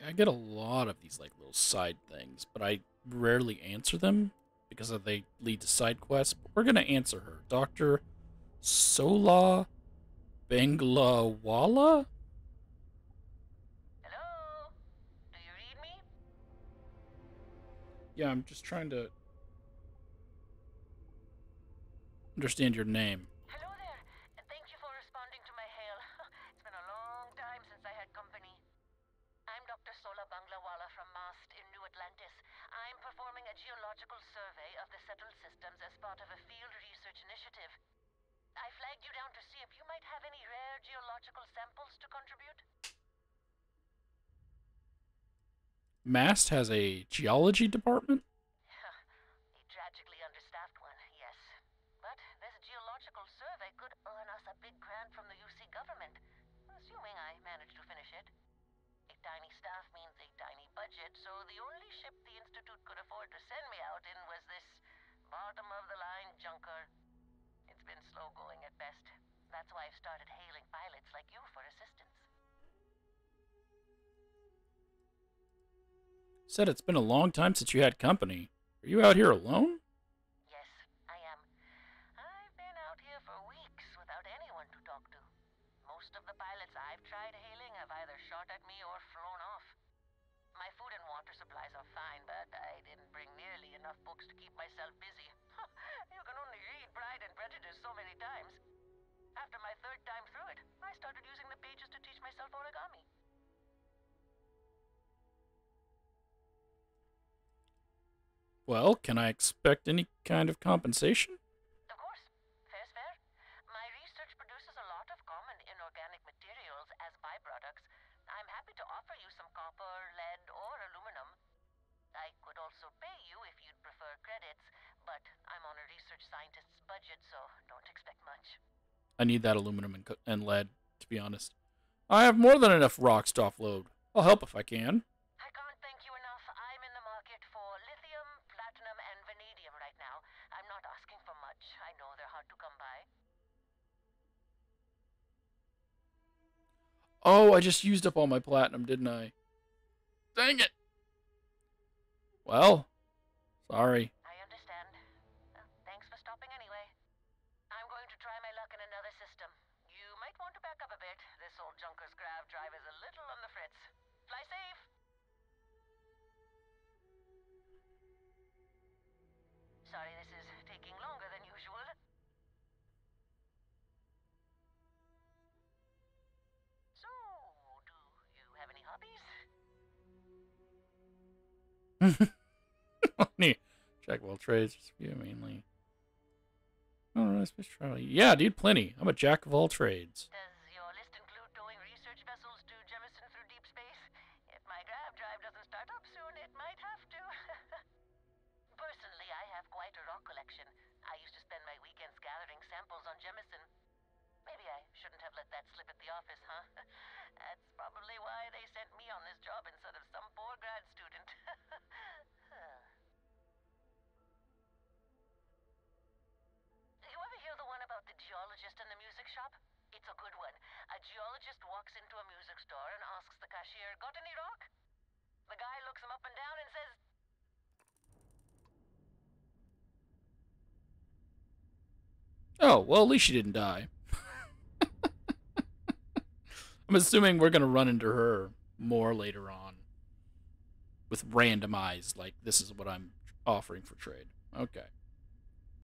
I get a lot of these like little side things, but I rarely answer them because they lead to side quests. But we're gonna answer her, Doctor Sola Banglawala. Hello? Do you read me? Yeah, I'm just trying to understand your name. Hello there, and thank you for responding to my hail. It's been a long time since I had company. I'm Dr. Sola Banglawala from MAST in New Atlantis. I'm performing a geological survey of the settled systems as part of a field research initiative. I flagged you down to see if you might have any rare geological samples to contribute. Mast has a geology department. A tragically understaffed one, yes. But this geological survey could earn us a big grant from the UC government, assuming I manage to finish it. A tiny staff means a tiny budget, so the only ship the Institute could afford to send me out in was this bottom-of-the-line junker. It's been slow going at best. That's why I've started hailing pilots like you for assistance. Said it's been a long time since you had company. Are you out here alone? Yes, I am. I've been out here for weeks without anyone to talk to. Most of the pilots I've tried hailing have either shot at me or flown off. My food and water supplies are fine, but I didn't bring nearly enough books to keep myself busy. You can only read Pride and Prejudice so many times. After my third time through it, I started using the pages to teach myself origami. Well, can I expect any kind of compensation? Of course, fair's fair. My research produces a lot of common inorganic materials as byproducts. I'm happy to offer you some copper, lead, or aluminum. I could also pay you if you'd prefer credits, but I'm on a research scientist's budget, so don't expect much. I need that aluminum and lead, to be honest. I have more than enough rocks to offload. I'll help if I can. I can't thank you enough. I'm in the market for lithium, platinum, and vanadium right now. I'm not asking for much. I know they're hard to come by. Oh, I just used up all my platinum, didn't I? Dang it! Well, sorry. I understand. Thanks for stopping anyway. I'm going to try my luck in another system. You might want to back up a bit. This old junker's grav drive is a little on the fritz. Fly safe! Sorry this is taking longer than usual. So, do you have any hobbies? Jack of all trades, you mainly. Oh, no, space travel. Yeah, dude, plenty. I'm a jack of all trades. Does your list include towing research vessels to Jemison through deep space? If my grav drive doesn't start up soon, it might have to. Personally, I have quite a rock collection. I used to spend my weekends gathering samples on Jemison. Maybe I shouldn't have let that slip at the office, huh? That's probably why they sent me on this job instead of some poor grad student. You ever hear the one about the geologist in the music shop? It's a good one. A geologist walks into a music store and asks the cashier, "Got any rock?" The guy looks him up and down and says, Oh, well, at least she didn't die. I'm assuming we're going to run into her more later on with randomized, like, this is what I'm offering for trade. Okay.